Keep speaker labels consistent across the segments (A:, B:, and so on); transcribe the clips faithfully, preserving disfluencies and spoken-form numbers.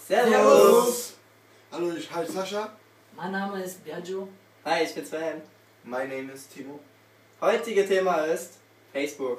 A: Servus!
B: Hallo, ich heiße Sascha.
A: Mein Name ist Biagio.
C: Hi, ich bin Sven.
B: My name is Timo.
C: Heutige Thema ist Facebook.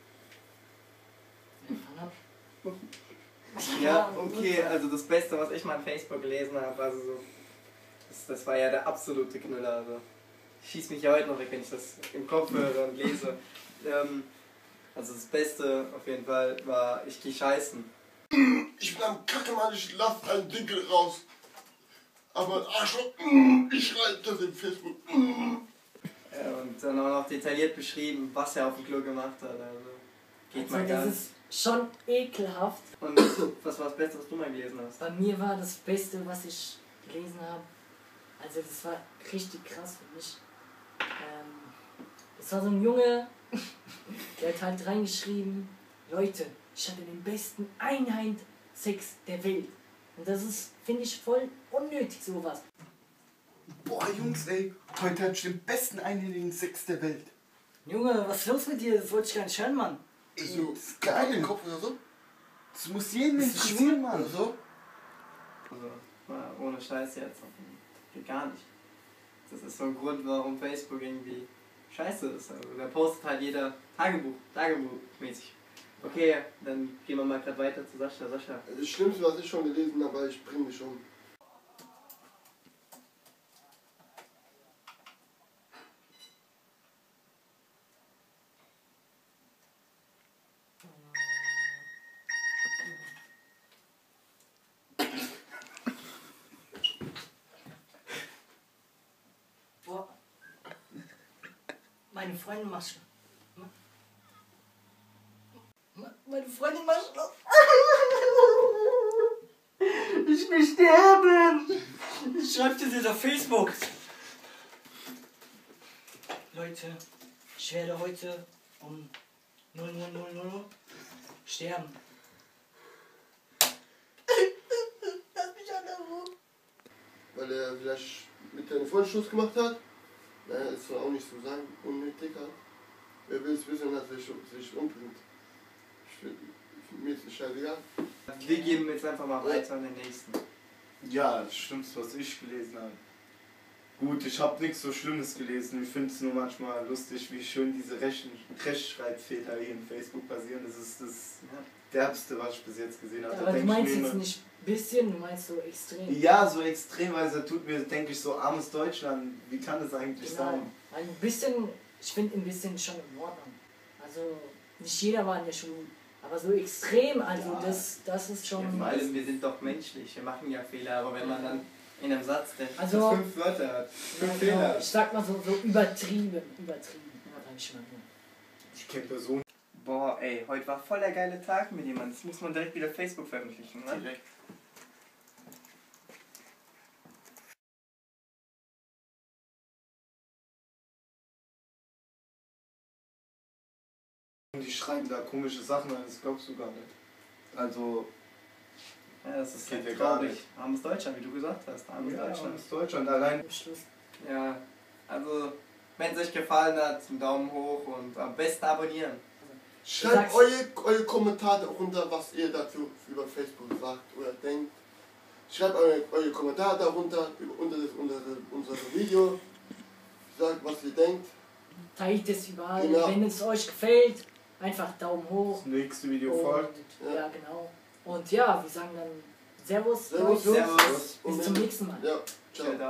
C: Ja, okay, also das Beste, was ich mal an Facebook gelesen habe, also so, das, das war ja der absolute Knüller. Also ich schieß mich ja heute noch weg, wenn ich das im Kopf höre und lese. Ähm, also das Beste auf jeden Fall war, ich geh scheißen.
B: Ich bin am Kacke, Mann, ich lass einen Dinkel raus. Aber Arschloch, ich schreibe das in Facebook.
C: Ja, und dann auch noch detailliert beschrieben, was er auf dem Klo gemacht hat. Also geht
A: Also
C: mal gar
A: das
C: nicht.
A: ist schon ekelhaft.
C: Und was war das Beste, was du mal gelesen hast?
A: Bei mir war das Beste, was ich gelesen habe, also das war richtig krass für mich. Ähm, das war so ein Junge, der hat halt reingeschrieben, Leute, ich hatte den besten Einheit-Sex der Welt. Und das ist, finde ich, voll unnötig sowas.
D: Boah, Jungs, ey, heute hatte ich den besten einhändigen Sex der Welt.
A: Junge, was ist los mit dir? Das wollte ich gar nicht hören, Mann.
D: Ey,
B: So,
D: das ist
B: geil. Den
D: geil.
B: Kopf oder so?
D: Das muss jeden
A: Bist du
D: interessieren, Mann.
B: Oder so?
C: Also, mal ohne Scheiß jetzt. Geht gar nicht. Das ist so ein Grund, warum Facebook irgendwie scheiße ist. Also, da postet halt jeder Tagebuch, Tagebuchmäßig. Okay, dann gehen wir mal gerade weiter zu Sascha. Sascha.
B: Das Schlimmste, was ich schon gelesen habe, ich bringe mich um.
A: Boah. Meine Freundin macht schon. Meine Freundin macht Schluss. Ich will sterben. Ich schreib dir das auf Facebook. Leute, ich werde heute um null null null null sterben. Lass mich an der Ruhe.
B: Weil er vielleicht mit deinem Freund Schluss gemacht hat. Naja, das soll auch nicht so sein, unnötig hat. Wer will es wissen, dass er sich sich umbringt. Ich will, mir ist es scheißegal.
C: Wir geben jetzt einfach mal weiter an den nächsten.
D: Ja, das Schlimmste, was ich gelesen habe. Gut, ich habe nichts so Schlimmes gelesen. Ich finde es nur manchmal lustig, wie schön diese Rechen Rechtschreibfehler hier in Facebook passieren. Das ist das Derbste, was ich bis jetzt gesehen habe.
A: Ja,
D: Da
A: aber du
D: denk ich
A: meinst
D: mir
A: jetzt
D: immer-
A: nicht bisschen, du meinst so extrem.
D: Ja, so extrem, weil es tut mir, denke ich, so armes Deutschland. Wie kann das eigentlich
A: Genau.
D: sein?
A: Ein bisschen, ich finde ein bisschen schon in Ordnung. Also nicht jeder war in der Schule, aber so extrem, also
D: Ja.
A: das, das ist schon.
C: Ja, vor allem, wir sind doch menschlich, wir machen ja Fehler, aber wenn man dann in einem Satz, der
A: Also-
C: das fünf Wörter hat,
A: Ja,
C: fünf
A: genau,
C: Fehler.
A: ich sag mal so, so übertrieben, übertrieben. sag ich mal.
D: Ich kenne Personen
C: Boah, ey, heute war voll der geile Tag mit jemandem. Das muss man direkt wieder auf Facebook veröffentlichen, ne?
D: direkt. Die schreiben da komische Sachen an, das glaubst du gar nicht. Also,
C: Ja, das ist
D: Geht
C: halt
D: ja gar
C: traurig.
D: nicht.
C: Armes Deutschland, wie du gesagt hast. Armes
D: ja,
C: Deutschland.
D: aus Deutschland allein.
A: Am Schluss.
C: Ja, also, wenn es euch gefallen hat, einen Daumen hoch und am besten abonnieren.
B: Schreibt
A: Sag's.
B: eure, eure Kommentare darunter, was ihr dazu über Facebook sagt oder denkt. Schreibt eure, eure Kommentare darunter, über, unter das, unter das, unser Video. Sagt, was ihr denkt.
A: Teilt es überall.
B: Genau.
A: Wenn es euch gefällt, einfach Daumen hoch.
D: Das nächste Video
A: Und,
D: folgt.
A: ja.
B: Ja.
A: genau. Und ja, wir sagen dann Servus.
B: Servus,
A: Jungs.
B: Jungs.
C: Servus.
A: Bis zum nächsten Mal.
B: Ja, ciao.
C: Ciao.